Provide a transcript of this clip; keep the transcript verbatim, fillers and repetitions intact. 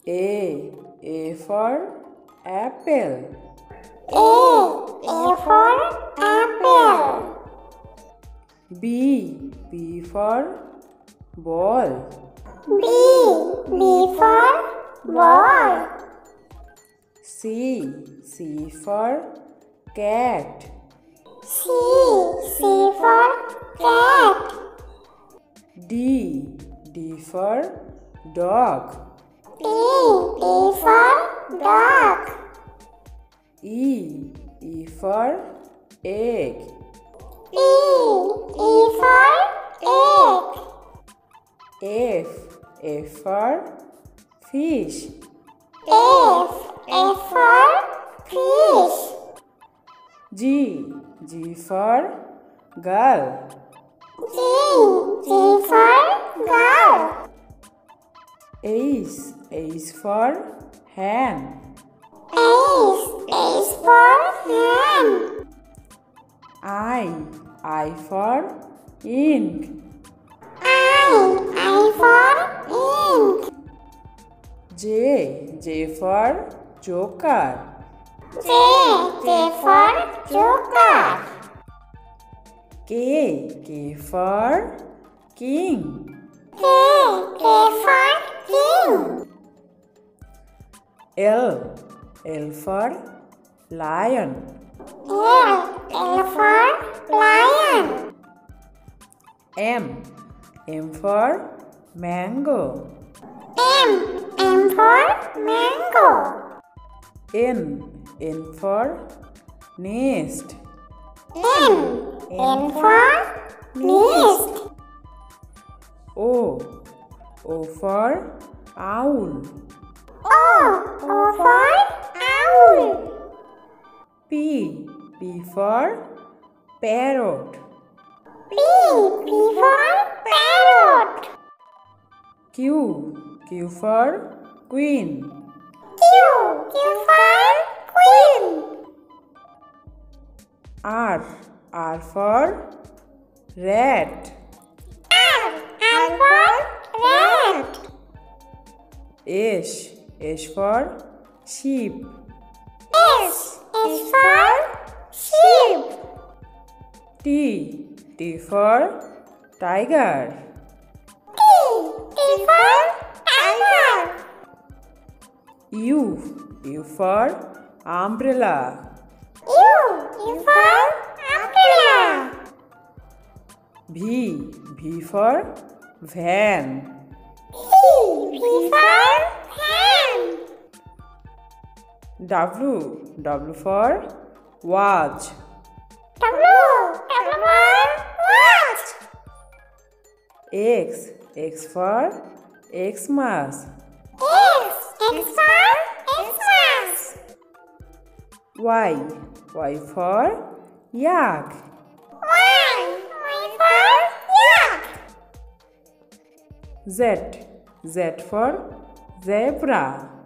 A. A for apple. A. A for apple. B. B for ball. B. B for ball. C. C for cat. C. C for cat. D. D for dog. D. D for dog. E. E for egg. E. E for egg. F. F for fish. F. F for fish. G. G for girl. G. G for girl. H. H for hen. H. H for hen. I. I for ink. I. I for ink. J. J for joker. J. J for joker. K. K for king. K. K for king. L. L for lion. L. L for lion. M. M for mango. M. M for mango. N. N for nest. N. N for nest. O. O for owl. O. O for owl. P. P for parrot. P. P for parrot. Q. Q for queen. Q. Q for queen. R. R for rat. R. R for rat. S. S for sheep. S. S for sheep. T. T for tiger. T. T for tiger. U. U for umbrella. U. U for umbrella. V. V for van. V. V for van. W. W for watch. W. W for watch. X. X for Xmas. X. X for Xmas. Y. Y for yak. Y. Y for yak. Z. Z for zebra.